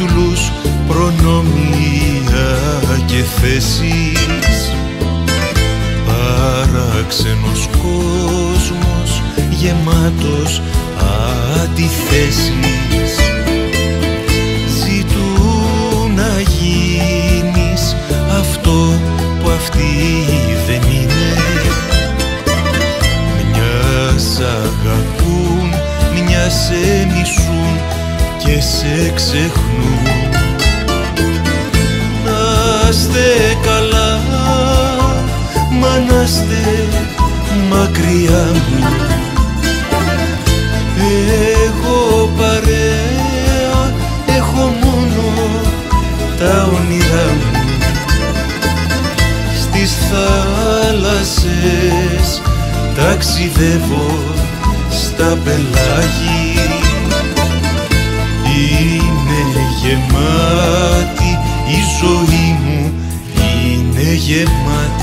τίτλους, προνόμια και θέσεις. Παράξενος κόσμος γεμάτος αντιθέσεις. Ζητούν να γίνεις αυτό που αυτοί δεν είναι. Μια σ' αγαπούν, μια σε μισούν και σε ξεχνούν. Να είστε καλά, μα να είστε μακριά μου. Εγώ παρέα έχω μόνο τα όνειρά μου. Στις θάλασσες ταξιδεύω στα πελάγι. Είναι γεμάτη η ζωή μου, είναι γεμάτη.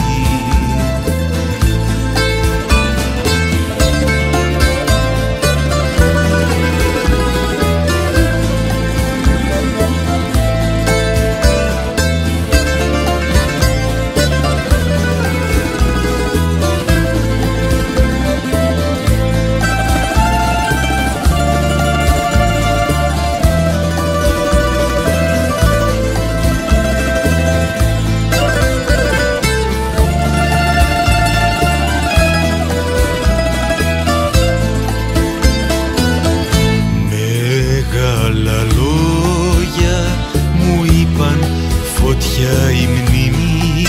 Φωτιά η μνήμη,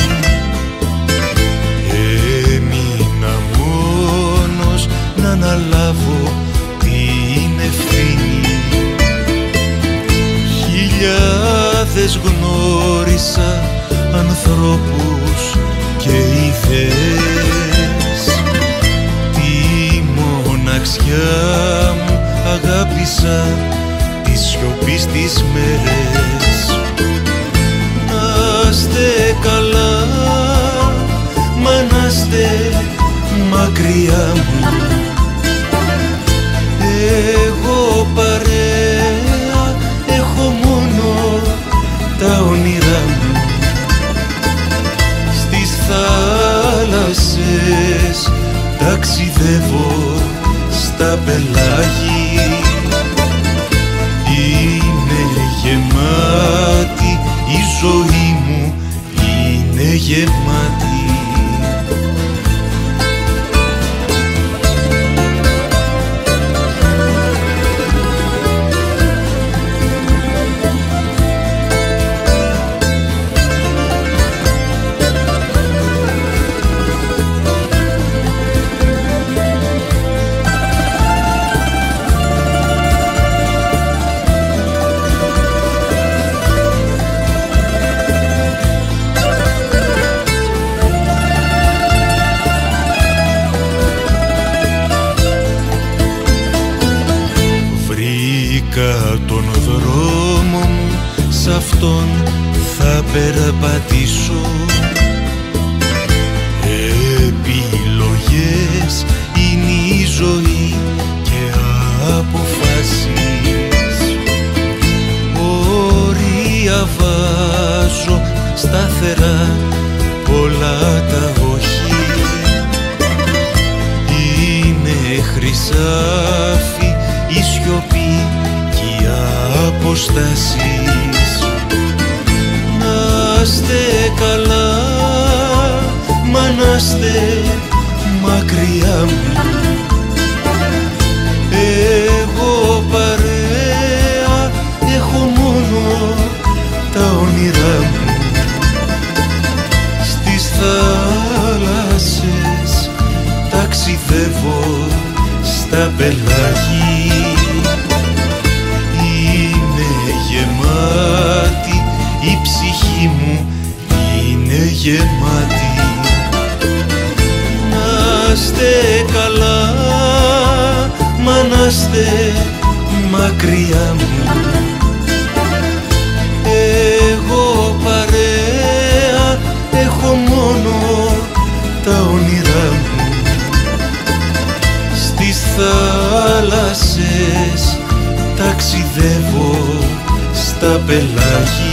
έμεινα μόνος να αναλάβω την ευθύνη. Χιλιάδες γνώρισα ανθρώπους και ιδέες. Τη μοναξιά μου αγάπησα, τη σιωπή στις μέρες. Να είστε καλά, μα να είστε μακριά μου. Εγώ παρέα έχω μόνο τα όνειρά μου. Στις θάλασσες ταξιδεύω στα πελάγι. Είναι γεμάτη η ζωή μου, είναι γεμάτη. Τον δρόμο μου, σ' αυτόν θα περπατήσω. Επιλογές είναι η ζωή και αποφάσεις. Όρια βάζω σταθερά, πολλά τα όχι. Είναι χρυσάφι η σιωπή κι οι αποστάσεις. Να είστε καλά, μα να είστε μακριά μου. Εγώ παρέα έχω μόνο τα όνειρά μου. Στις θάλασσες ταξιδεύω στα πελάγι. Είναι γεμάτη η ψυχή μου, είναι γεμάτη. Να είστε καλά, μα να είστε μακριά μου. Εγώ παρέα έχω μόνο τα όνειρά μου. Στις θάλασσες ταξιδεύω στα πελάγι